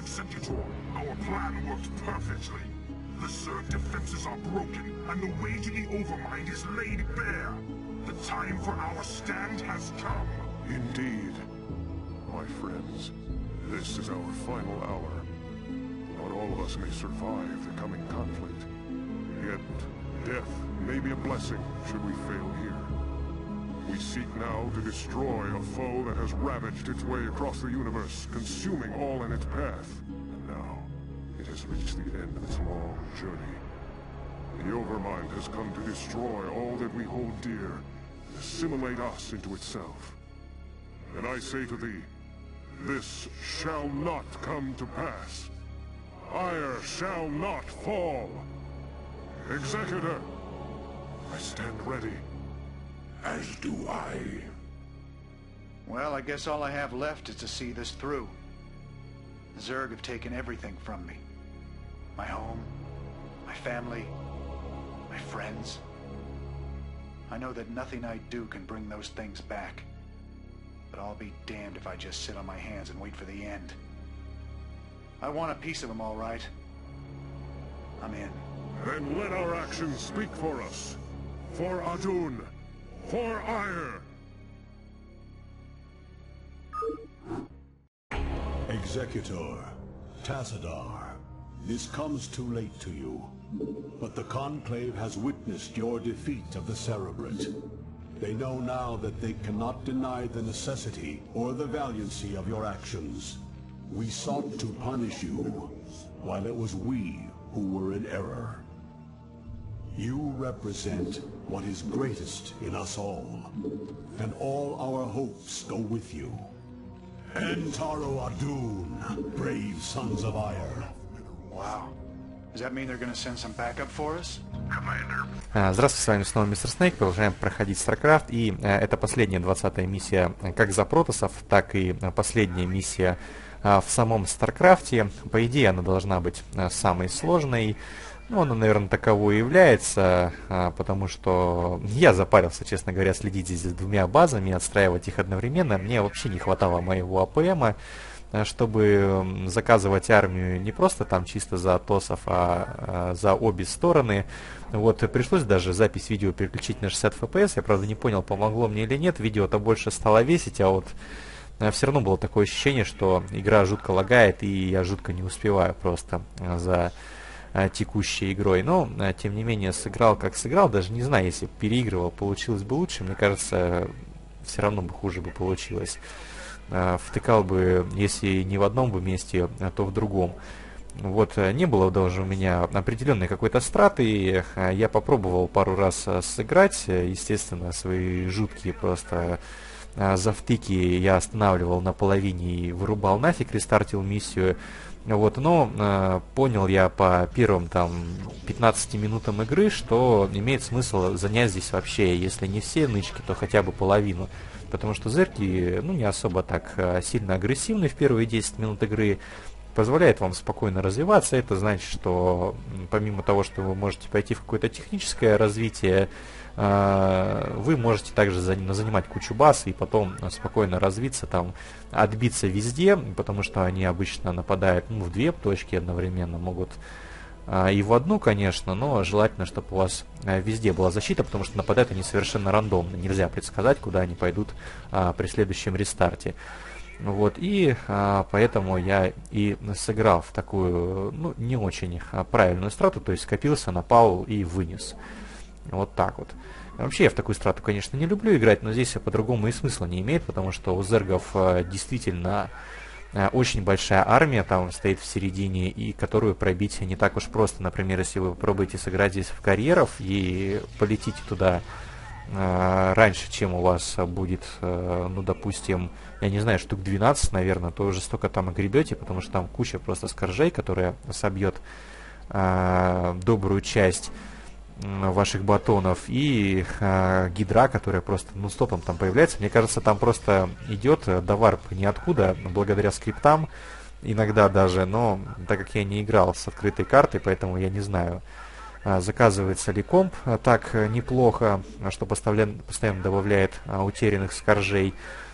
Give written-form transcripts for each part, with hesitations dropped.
Executor, our plan worked perfectly. The Zerg defenses are broken, and the way to the Overmind is laid bare. The time for our stand has come. Indeed. My friends, this is our final hour. Not all of us may survive the coming conflict. Yet, death may be a blessing should we fail here. We seek now to destroy a foe that has ravaged its way across the universe, consuming all in its path. And now, it has reached the end of its long journey. The Overmind has come to destroy all that we hold dear, and assimilate us into itself. And I say to thee, this shall not come to pass. Ire shall not fall. Executor, I stand ready. As do I. Well, I guess all I have left is to see this through. The Zerg have taken everything from me. My home, my family, my friends. I know that nothing I do can bring those things back. But I'll be damned if I just sit on my hands and wait for the end. I want a piece of them, all right. I'm in. Then let our actions speak for us. For Adun. For Ire. Executor, Tassadar, this comes too late to you. But the Conclave has witnessed your defeat of the Cerebrate. They know now that they cannot deny the necessity or the valiancy of your actions. We sought to punish you, while it was we who were in error. You represent what is greatest in us all, and all our hopes go with you. Entaro Adun, brave sons of Ire. Wow. Does that mean they're gonna send some backup for us? Здравствуйте, с вами снова Мистер Снейк, продолжаем проходить StarCraft, и это последняя 20-я миссия как за протоссов, так и последняя миссия в самом StarCraft. По идее, она должна быть самой сложной. Ну, она, наверное, таковой и является, потому что я запарился, честно говоря, следить здесь за двумя базами, отстраивать их одновременно. Мне вообще не хватало моего АПМа, чтобы заказывать армию не просто там чисто за ТОСов, а за обе стороны. Вот, пришлось даже запись видео переключить на 60 FPS. Я, правда, не понял, помогло мне или нет. Видео-то больше стало весить, а вот все равно было такое ощущение, что игра жутко лагает, и я жутко не успеваю просто за текущей игрой. Но, тем не менее, сыграл как сыграл. Даже не знаю, если переигрывал, получилось бы лучше. Мне кажется, все равно бы хуже бы получилось. Втыкал бы, если не в одном бы месте, то в другом. Вот, не было даже у меня определенной какой-то страты. Я попробовал пару раз сыграть. Естественно, свои жуткие просто завтыки я останавливал на половине и вырубал нафиг, рестартил миссию. Вот, но понял я по первым там 15 минутам игры, что имеет смысл занять здесь вообще, если не все нычки, то хотя бы половину. Потому что зерки, ну, не особо так сильно агрессивны в первые 10 минут игры, позволяет вам спокойно развиваться. Это значит, что помимо того, что вы можете пойти в какое-то техническое развитие, вы можете также занимать кучу баз и потом спокойно развиться, там, отбиться везде, потому что они обычно нападают, ну, в две точки одновременно, могут и в одну, конечно, но желательно, чтобы у вас везде была защита, потому что нападают они совершенно рандомно, нельзя предсказать, куда они пойдут при следующем рестарте. Вот, и поэтому я и сыграл в такую, ну, не очень правильную страту, то есть скопился, напал и вынес. Вот так вот. Вообще я в такую страту, конечно, не люблю играть, но здесь по-другому и смысла не имеет, потому что у зергов действительно очень большая армия там стоит в середине, и которую пробить не так уж просто. Например, если вы попробуете сыграть здесь в карьеров и полетите туда раньше, чем у вас будет, ну, допустим, я не знаю, штук 12, наверное, то уже столько там огребете, потому что там куча просто скоржей, которая собьет добрую часть ваших батонов, и гидра, которая просто стопом там появляется. Мне кажется, там просто идет доварп ниоткуда, благодаря скриптам иногда даже, но так как я не играл с открытой картой, поэтому я не знаю, заказывается ли комп так неплохо, что постоянно добавляет утерянных скоржей.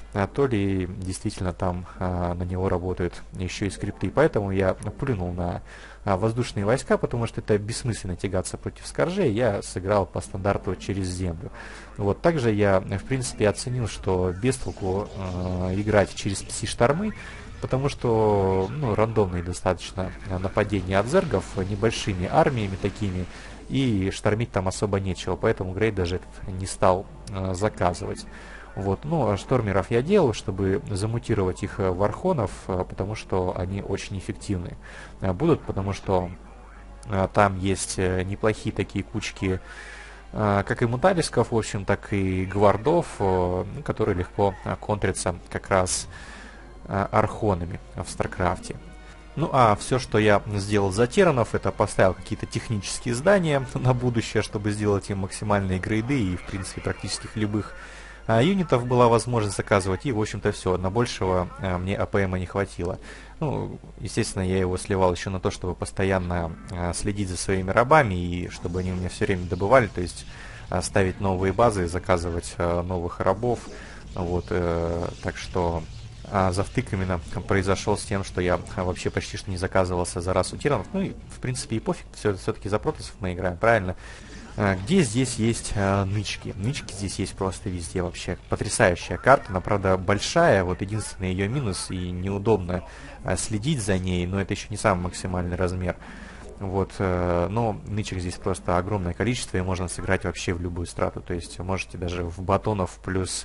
то ли действительно там на него работают еще и скрипты. Поэтому я плюнул на воздушные войска, потому что это бессмысленно тягаться против скоржей. Я сыграл по стандарту через землю. Вот. Также я, в принципе, оценил, что без толку играть через пси-штормы, потому что рандомные достаточно нападения от зергов небольшими армиями такими, и штормить там особо нечего, поэтому Грейд даже этот не стал заказывать. Вот. Ну, а штормеров я делал, чтобы замутировать их в архонов, потому что они очень эффективны будут, потому что там есть неплохие такие кучки, как и муталисков, в общем, так и гвардов, которые легко контрятся как раз архонами в Старкрафте. Ну а все, что я сделал за Терранов, это поставил какие-то технические здания на будущее, чтобы сделать им максимальные грейды, и в принципе практически любых юнитов была возможность заказывать, и в общем-то все, на большего мне АПМа не хватило. Ну, естественно, я его сливал еще на то, чтобы постоянно следить за своими рабами, и чтобы они у меня все время добывали, то есть ставить новые базы, заказывать новых рабов. Вот, так что завтык именно произошел с тем, что я вообще почти что не заказывался за расу тиранов. Ну и в принципе и пофиг, все-таки за протоссов мы играем, правильно? Где здесь есть нычки? Нычки здесь есть просто везде вообще. Потрясающая карта, она правда большая, вот единственный ее минус, и неудобно следить за ней, но это еще не самый максимальный размер. Вот, но нычек здесь просто огромное количество, и можно сыграть вообще в любую страту. То есть можете даже в батонов плюс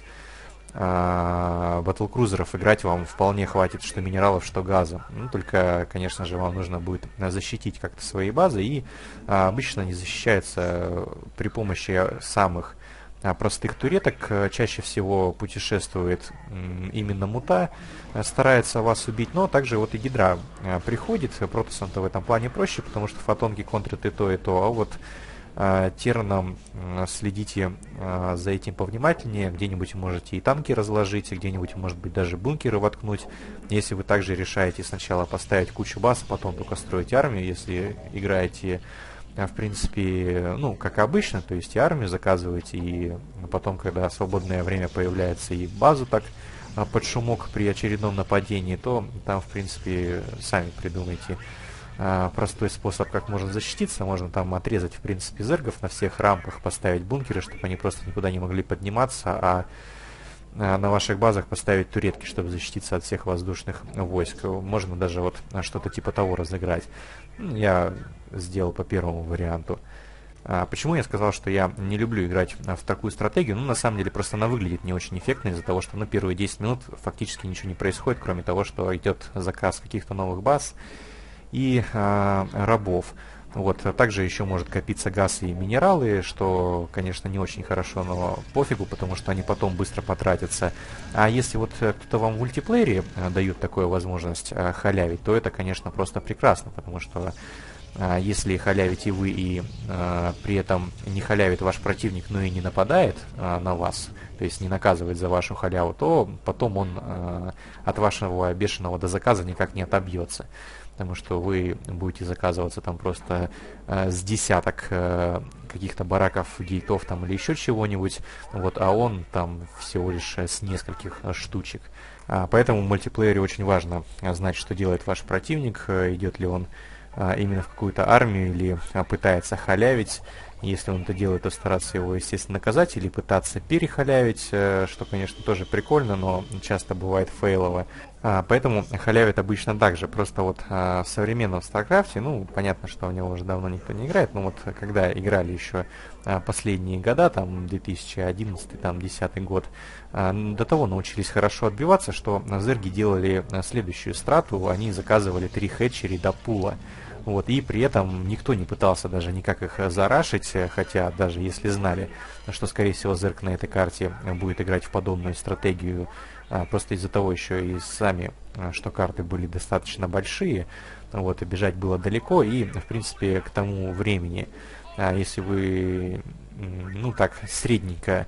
батлкрузеров играть вам вполне хватит что минералов, что газа. Ну, только, конечно же, вам нужно будет защитить как-то свои базы, и обычно не защищается при помощи самых простых туреток. Чаще всего путешествует именно мута, старается вас убить, но также вот и гидра приходит. Протоссам-то в этом плане проще, потому что фотонки контрят и то, а вот Терраном следите за этим повнимательнее. Где-нибудь можете и танки разложить, где-нибудь, может быть, даже бункеры воткнуть. Если вы также решаете сначала поставить кучу баз, а потом только строить армию, если играете, в принципе, ну, как обычно, то есть и армию заказываете, и потом, когда свободное время появляется, и базу так под шумок при очередном нападении, то там, в принципе, сами придумайте простой способ, как можно защититься. Можно там отрезать, в принципе, зергов на всех рамках, поставить бункеры, чтобы они просто никуда не могли подниматься, а на ваших базах поставить туретки, чтобы защититься от всех воздушных войск. Можно даже вот что-то типа того разыграть. Я сделал по первому варианту. Почему я сказал, что я не люблю играть в такую стратегию? Ну, на самом деле, просто она выглядит не очень эффектно из-за того, что первые 10 минут фактически ничего не происходит, кроме того, что идет заказ каких-то новых баз и рабов. Вот. Также еще может копиться газ и минералы, что, конечно, не очень хорошо, но пофигу, потому что они потом быстро потратятся. А если вот кто-то вам в мультиплеере дает такую возможность халявить, то это, конечно, просто прекрасно, потому что если халявите вы и при этом не халявит ваш противник, но и не нападает на вас, то есть не наказывает за вашу халяву, то потом он от вашего бешеного до заказа никак не отобьется. Потому что вы будете заказываться там просто с десяток каких-то бараков, гейтов там или еще чего-нибудь, вот, а он там всего лишь с нескольких штучек. Поэтому в мультиплеере очень важно знать, что делает ваш противник, идет ли он именно в какую-то армию или пытается халявить. Если он это делает, то стараться его, естественно, наказать или пытаться перехалявить, что, конечно, тоже прикольно, но часто бывает фейлово. Поэтому халявит обычно так же. Просто вот в современном Старкрафте, ну, понятно, что в него уже давно никто не играет, но вот когда играли еще последние года, там 2011, там 2010 год, до того научились хорошо отбиваться, что зерги делали следующую страту, они заказывали 3 хэтчери до пула. Вот, и при этом никто не пытался даже никак их зарашить, хотя даже если знали, что, скорее всего, зерк на этой карте будет играть в подобную стратегию, просто из-за того еще и сами, что карты были достаточно большие, вот, и бежать было далеко, и, в принципе, к тому времени, если вы, ну, так, средненько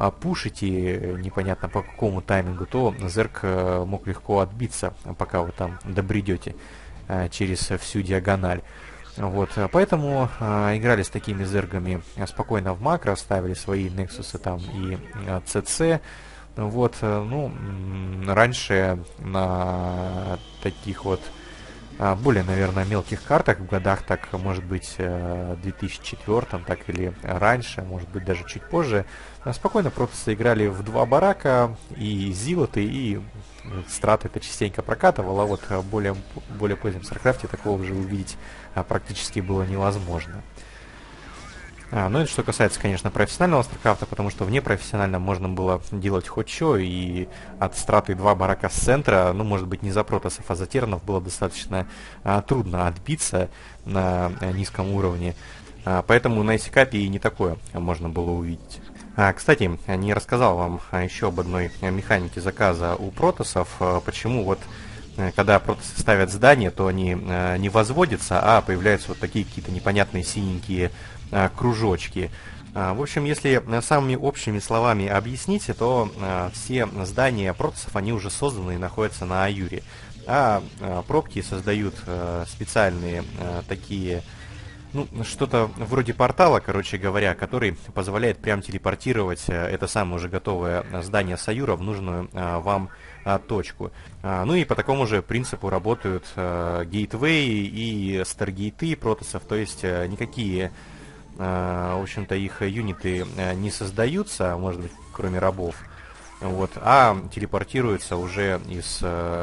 пушите, непонятно по какому таймингу, то зерк мог легко отбиться, пока вы там добредете через всю диагональ. Вот, поэтому играли с такими зергами спокойно в макро, ставили свои нексусы там и ЦЦ, Вот, ну, раньше на таких вот более, наверное, мелких картах в годах, так, может быть, 2004, так или раньше, может быть, даже чуть позже, спокойно протасы играли в 2 барака, и зилоты, и страты это частенько прокатывало, а вот в более позднем Старкрафте такого уже увидеть практически было невозможно. Ну, это что касается, конечно, профессионального StarCraft, потому что в непрофессиональном можно было делать хоть что, и от страты 2 барака с центра, ну, может быть, не за протоссов, а за тернов было достаточно трудно отбиться на низком уровне. Поэтому на Исикапе и не такое можно было увидеть. Кстати, не рассказал вам еще об одной механике заказа у протоссов, почему вот когда протоссы ставят здание, то они не возводятся, а появляются вот такие какие-то непонятные синенькие кружочки. В общем, если самыми общими словами объяснить, то все здания протоссов, они уже созданы и находятся на Аюре. А пробки создают специальные такие, ну, что-то вроде портала, короче говоря, который позволяет прям телепортировать это самое уже готовое здание с Аюра в нужную вам точку. Ну и по такому же принципу работают гейтвеи и старгейты протоссов, то есть никакие, в общем-то, их юниты не создаются, может быть, кроме рабов, вот, а телепортируются уже из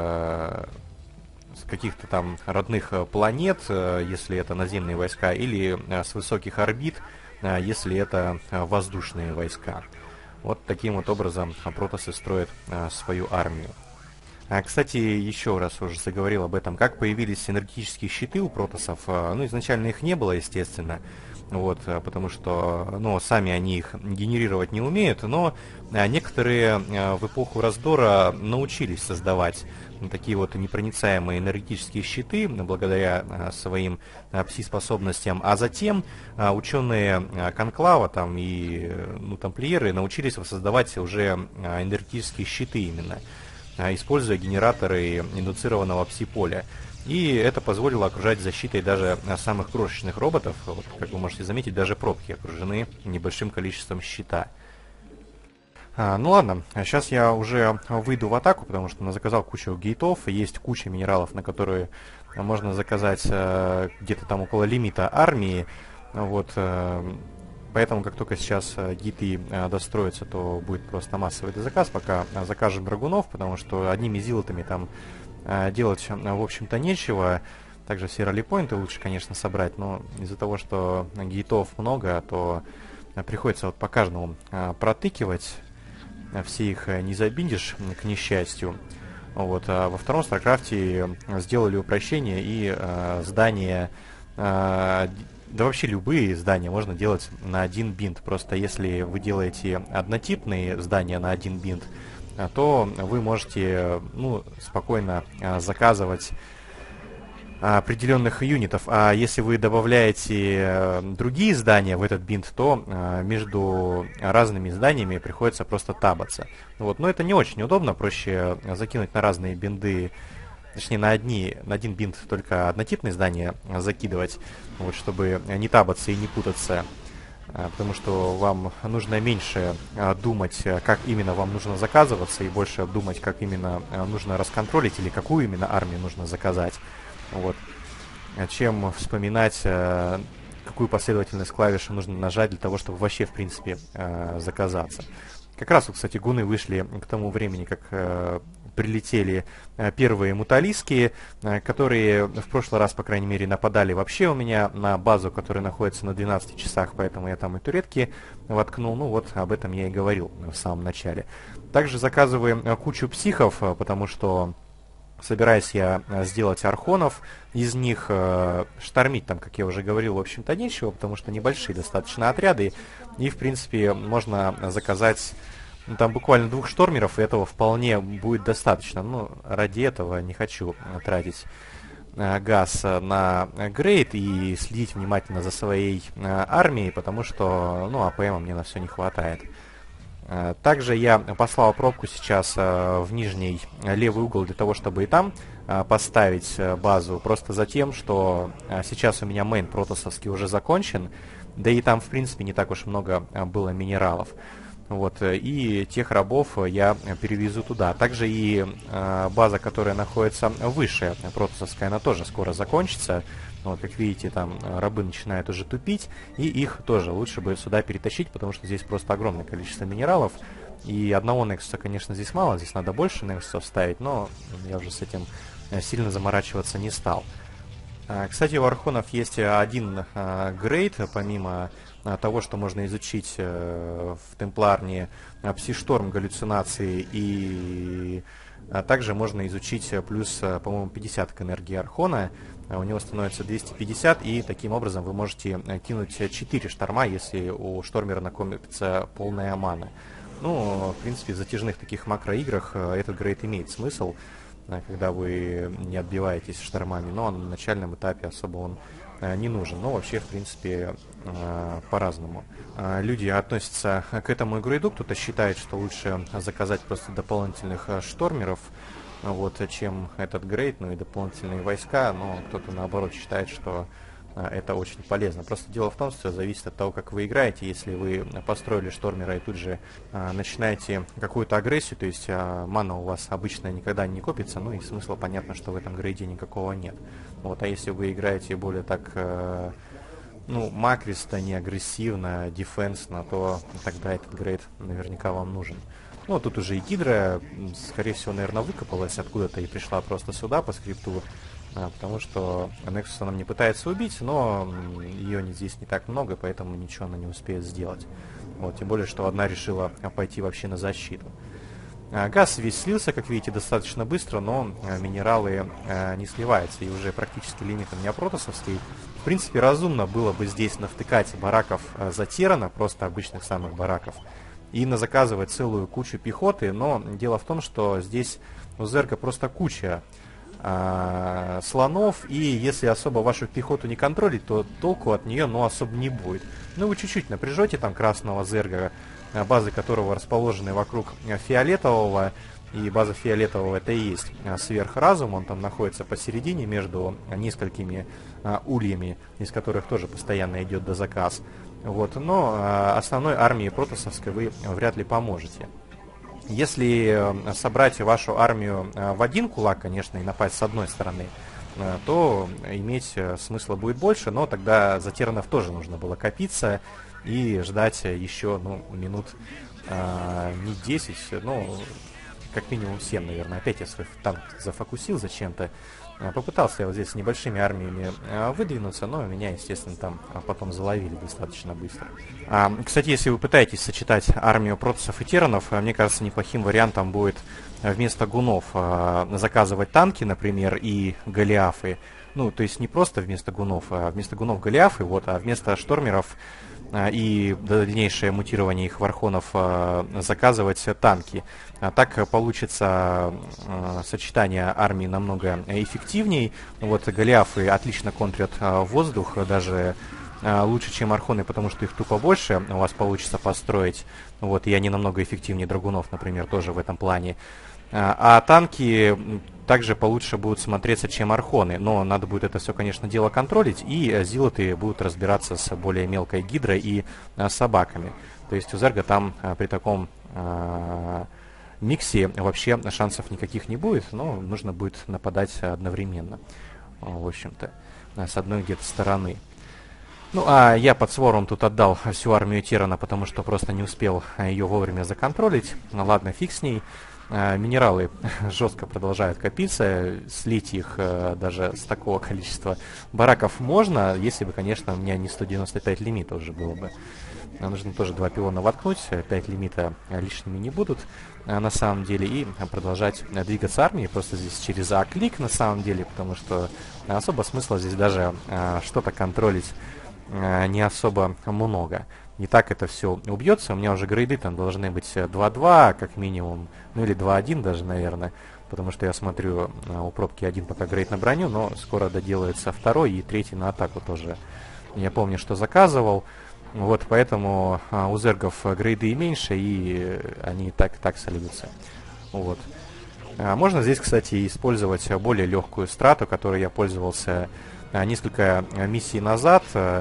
каких-то там родных планет, если это наземные войска, или с высоких орбит, если это воздушные войска. Вот таким вот образом протоссы строят свою армию. Кстати, еще раз уже заговорил об этом, как появились энергетические щиты у протоссов. Ну, изначально их не было, естественно, вот, потому что, ну, сами они их генерировать не умеют, но некоторые в эпоху раздора научились создавать такие вот непроницаемые энергетические щиты благодаря своим пси-способностям, а затем ученые Конклава там и, ну, тамплиеры научились воссоздавать уже энергетические щиты именно, используя генераторы индуцированного пси-поля. И это позволило окружать защитой даже самых крошечных роботов. Вот, как вы можете заметить, даже пробки окружены небольшим количеством щита. Ну ладно, сейчас я уже выйду в атаку, потому что заказал кучу гейтов, есть куча минералов, на которые можно заказать где-то там около лимита армии. Вот, поэтому как только сейчас гейты достроятся, то будет просто массовый заказ, пока закажем драгунов, потому что одними зилотами там делать, в общем-то, нечего. Также все ралли-поинты лучше, конечно, собрать, но из-за того, что гейтов много, то приходится вот по каждому протыкивать. Все их не забиндишь, к несчастью. Вот. А во втором Старкрафте сделали упрощение, и здания, да вообще любые здания можно делать на один бинт. Просто если вы делаете однотипные здания на один бинт, то вы можете, ну, спокойно заказывать определенных юнитов. А если вы добавляете другие здания в этот бинт, то между разными зданиями приходится просто табаться. Вот. Но это не очень удобно, проще закинуть на разные бинды, точнее на один бинт только однотипные здания закидывать, вот, чтобы не табаться и не путаться. Потому что вам нужно меньше думать, как именно вам нужно заказываться, и больше думать, как именно нужно расконтролить или какую именно армию нужно заказать. Вот. Чем вспоминать, какую последовательность клавиш нужно нажать для того, чтобы вообще, в принципе, заказаться. Как раз, кстати, гуны вышли к тому времени, как прилетели первые муталийские, которые в прошлый раз, по крайней мере, нападали вообще у меня на базу, которая находится на 12 часах, поэтому я там и туретки воткнул. Ну вот, об этом я и говорил в самом начале. Также заказываем кучу психов, потому что собираюсь я сделать архонов, из них штормить там, как я уже говорил, в общем-то нечего, потому что небольшие достаточно отряды, и в принципе можно заказать, ну, там буквально 2 штормеров, и этого вполне будет достаточно. Но ради этого не хочу тратить газ на грейд и следить внимательно за своей армией, потому что, ну, АПМа мне на все не хватает. Также я послал пробку сейчас в нижний левый угол для того, чтобы и там поставить базу, просто за тем, что сейчас у меня мейн протоссовский уже закончен, да и там в принципе не так уж много было минералов. Вот, и тех рабов я перевезу туда. Также и база, которая находится выше, протосовская, она тоже скоро закончится. Вот, как видите, там рабы начинают уже тупить, и их тоже лучше бы сюда перетащить, потому что здесь просто огромное количество минералов. И одного Nexus, конечно, здесь мало, здесь надо больше Nexus ставить, но я уже с этим сильно заморачиваться не стал. Кстати, у архонов есть один грейд, помимо того, что можно изучить в Темпларне Пси-шторм, галлюцинации, и также можно изучить плюс, по-моему, 50 к энергии архона. У него становится 250, и таким образом вы можете кинуть 4 шторма, если у штормера накопится полная мана. Ну, в принципе, в затяжных таких макроиграх этот грейд имеет смысл, когда вы не отбиваетесь штормами, но на начальном этапе особо он не нужен. Но вообще, в принципе, по-разному. Люди относятся к этому грейду, кто-то считает, что лучше заказать просто дополнительных штормеров, вот, чем этот грейд, ну и дополнительные войска, но кто-то наоборот считает, что это очень полезно. Просто дело в том, что зависит от того, как вы играете. Если вы построили штормера и тут же начинаете какую-то агрессию, то есть мана у вас обычно никогда не копится, ну и смысла, понятно, что в этом грейде никакого нет. Вот, а если вы играете более так, ну, макристо, не агрессивно, дефенсно, то тогда этот грейд наверняка вам нужен. Ну, тут уже и Гидра, скорее всего, наверное, выкопалась откуда-то и пришла просто сюда по скрипту, потому что Nexus она не пытается убить, но ее здесь не так много, поэтому ничего она не успеет сделать. Вот, тем более, что одна решила пойти вообще на защиту. Газ весь слился, как видите, достаточно быстро, но минералы не сливаются, и уже практически лимит у меня протосовский. В принципе, разумно было бы здесь навтыкать бараков за Террана, просто обычных самых бараков, и заказывать целую кучу пехоты, но дело в том, что здесь у Зерга просто куча слонов, и если особо вашу пехоту не контролить, то толку от нее, ну, особо не будет. Ну, вы чуть-чуть напряжете там красного Зерга, базы которого расположены вокруг фиолетового, и база фиолетового это и есть сверхразум, он там находится посередине между несколькими ульями, из которых тоже постоянно идет дозаказ. Вот, но основной армии протосовской вы вряд ли поможете. Если собрать вашу армию в один кулак, конечно, и напасть с одной стороны, то иметь смысла будет больше, но тогда за Терранов тоже нужно было копиться и ждать еще, ну, минут не 10, ну, как минимум 7, наверное. Опять я свой танк зафокусил зачем-то. Попытался я вот здесь с небольшими армиями выдвинуться, но меня, естественно, там потом заловили достаточно быстро. Кстати, если вы пытаетесь сочетать армию протоссов и терранов, мне кажется, неплохим вариантом будет вместо гунов заказывать танки, например, и голиафы. Ну, то есть не просто вместо гунов голиафы, вот, а вместо штормеров и дальнейшее мутирование их в архонов заказывать танки. Так получится сочетание армии намного эффективней. Вот голиафы отлично контрят воздух, даже лучше, чем архоны, потому что их тупо больше у вас получится построить. Вот, и они намного эффективнее драгунов, например, тоже в этом плане. А танки также получше будут смотреться, чем архоны. Но надо будет это все, конечно, дело контролить. И зилоты будут разбираться с более мелкой гидрой и собаками. То есть у Зерга там при таком миксе вообще шансов никаких не будет. Но нужно будет нападать одновременно. В общем-то, с одной где-то стороны. Ну, а я под свором тут отдал всю армию Террана, потому что просто не успел ее вовремя законтролить. Ладно, фиг с ней. Минералы жестко продолжают копиться, слить их даже с такого количества бараков можно, если бы, конечно, у меня не 195 лимита уже было бы. Нужно тоже 2 пилона воткнуть, 5 лимита лишними не будут на самом деле, и продолжать двигаться армией, просто здесь через А-клик на самом деле, потому что особо смысла здесь даже что-то контролить не особо много. Не так это все убьется. У меня уже грейды там должны быть 2-2, как минимум. Ну или 2-1 даже, наверное. Потому что я смотрю, у пробки 1 пока грейд на броню, но скоро доделается 2 и 3 на атаку тоже. Я помню, что заказывал. Вот поэтому у зергов грейды и меньше, и они так сольются. Вот. Можно здесь, кстати, использовать более легкую страту, которой я пользовался несколько миссий назад.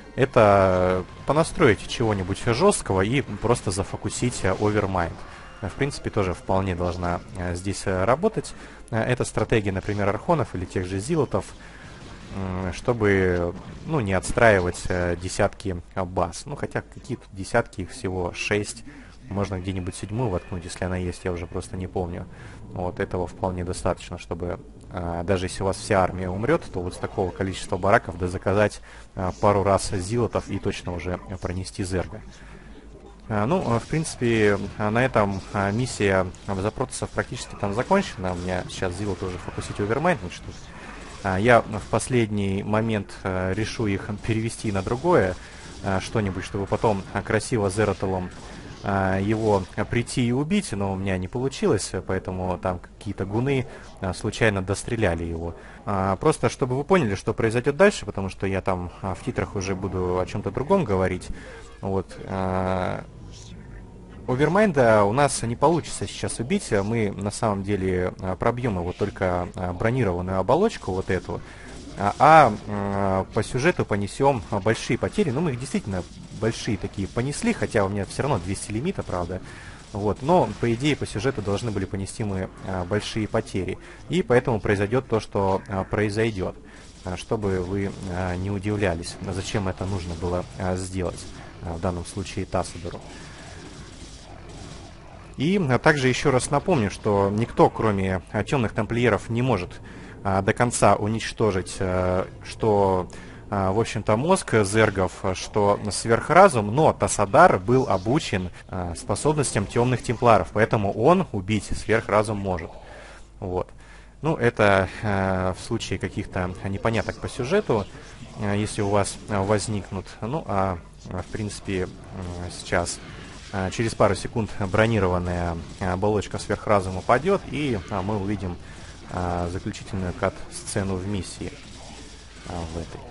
это понастроить чего-нибудь жесткого и просто зафокусить Overmind. В принципе, тоже вполне должна здесь работать. Это стратегия, например, архонов или тех же зилотов, чтобы, ну, не отстраивать десятки баз. Ну, хотя какие тут десятки, их всего 6. Можно где-нибудь 7-ю воткнуть, если она есть, я уже просто не помню. Вот этого вполне достаточно, чтобы даже если у вас вся армия умрет, то вот с такого количества бараков заказать пару раз зилотов и точно уже пронести зерга. Ну, в принципе, на этом миссия за протоссов практически там закончена. У меня сейчас зилот уже фокусить Overmind начнут. Я в последний момент решу их перевести на другое что-нибудь, чтобы потом красиво Зерателом его прийти и убить, но у меня не получилось, поэтому там какие-то гуны случайно достреляли его. Просто чтобы вы поняли, что произойдет дальше, потому что я там в титрах уже буду о чем-то другом говорить. Вот. Overmind у нас не получится сейчас убить, мы на самом деле пробьем его только бронированную оболочку, вот эту, по сюжету понесем большие потери. Ну, мы их действительно большие такие понесли, хотя у меня все равно 200 лимита, правда. Вот, но, по идее, по сюжету должны были понести мы большие потери. И поэтому произойдет то, что произойдет. Чтобы вы не удивлялись, зачем это нужно было сделать, в данном случае Тассадору. И также еще раз напомню, что никто, кроме темных тамплиеров, не может до конца уничтожить, что, в общем-то, мозг зергов, что сверхразум, но Тассадар был обучен способностям темных темпларов, поэтому он убить сверхразум может. Вот. Ну, это в случае каких-то непоняток по сюжету, если у вас возникнут. Ну, в принципе, сейчас через пару секунд бронированная оболочка сверхразума падет, и мы увидим заключительную кат-сцену в миссии в этой.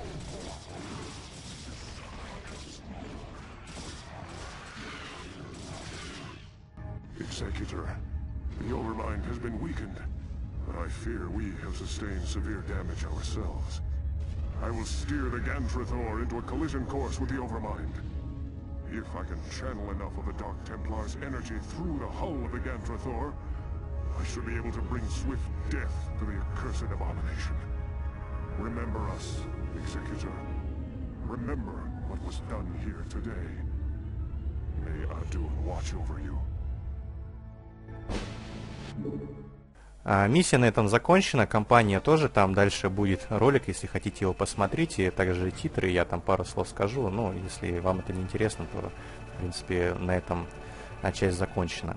Executor, the Overmind has been weakened, but I fear we have sustained severe damage ourselves. I will steer the Gantrathor into a collision course with the Overmind. If I can channel enough of the Dark Templar's energy through the hull of the Gantrathor, I should be able to bring swift death to the accursed abomination. Remember us, Executor. Remember what was done here today. May Adun watch over you. Миссия на этом закончена, кампания тоже, там дальше будет ролик, если хотите его посмотреть, и также титры, я там пару слов скажу, но если вам это не интересно, то, в принципе, на этом часть закончена.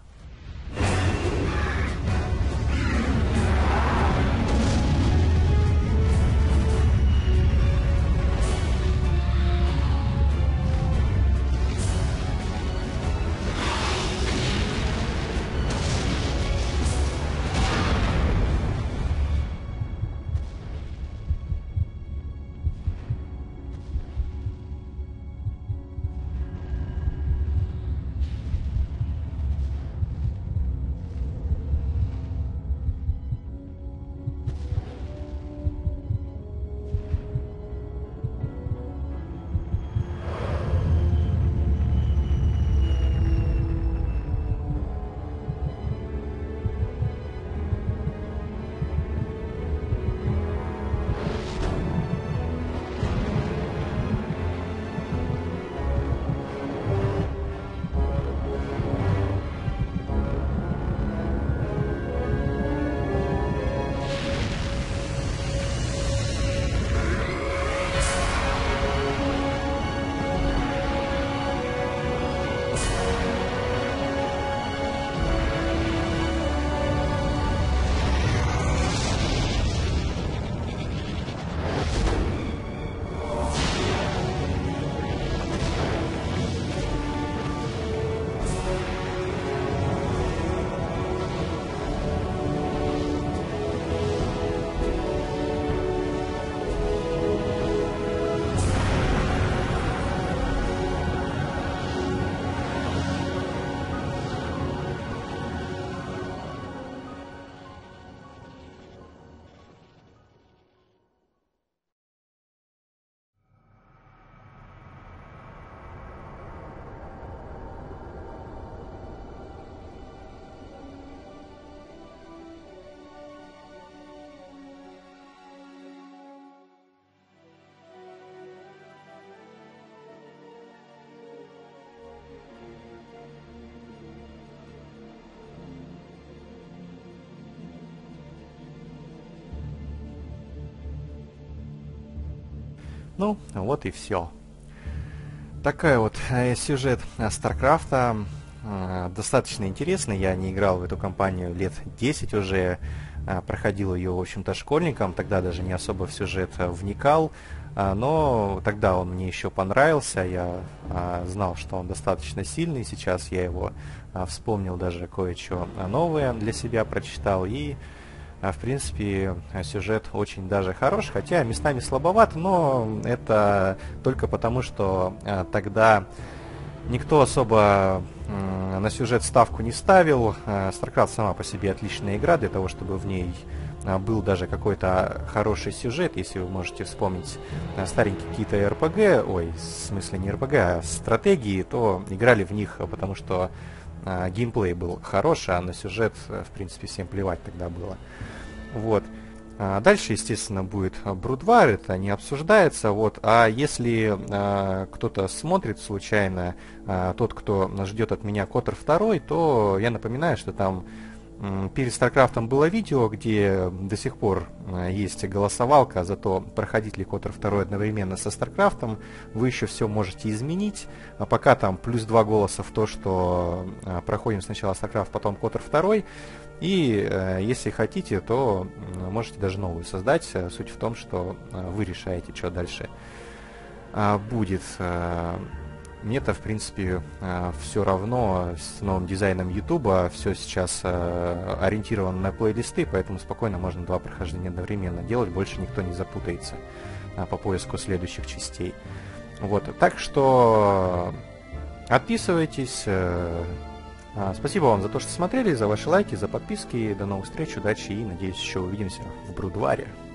Ну, вот и все. Такой вот сюжет Старкрафта. Достаточно интересный. Я не играл в эту кампанию лет 10 уже. Проходил ее, в общем-то, школьником. Тогда даже не особо в сюжет вникал. Но тогда он мне еще понравился. Я знал, что он достаточно сильный. Сейчас я его вспомнил, даже кое-что новое для себя прочитал. И в принципе, сюжет очень даже хорош, хотя местами слабоват, но это только потому, что тогда никто особо на сюжет ставку не ставил. StarCraft сама по себе отличная игра для того, чтобы в ней был даже какой-то хороший сюжет. Если вы можете вспомнить старенькие какие-то RPG, ой, в смысле не RPG, а стратегии, то играли в них, потому что геймплей был хороший, а на сюжет, в принципе, всем плевать тогда было. Вот. Дальше, естественно, будет Брудвар, это не обсуждается. Вот. А если кто-то смотрит случайно, тот, кто ждет от меня Котор 2, то я напоминаю, что там перед Старкрафтом было видео, где до сих пор есть голосовалка за то, проходить ли Котор 2 одновременно со Старкрафтом. Вы еще все можете изменить. А пока там плюс 2 голоса в то, что проходим сначала Старкрафт, потом Котор 2. И если хотите, то можете даже новую создать. Суть в том, что вы решаете, что дальше будет. Мне-то, в принципе, все равно с новым дизайном Ютуба. Все сейчас ориентировано на плейлисты, поэтому спокойно можно 2 прохождения одновременно делать. Больше никто не запутается по поиску следующих частей. Вот. Так что отписывайтесь. Спасибо вам за то, что смотрели, за ваши лайки, за подписки. До новых встреч, удачи и, надеюсь, еще увидимся в Брудваре.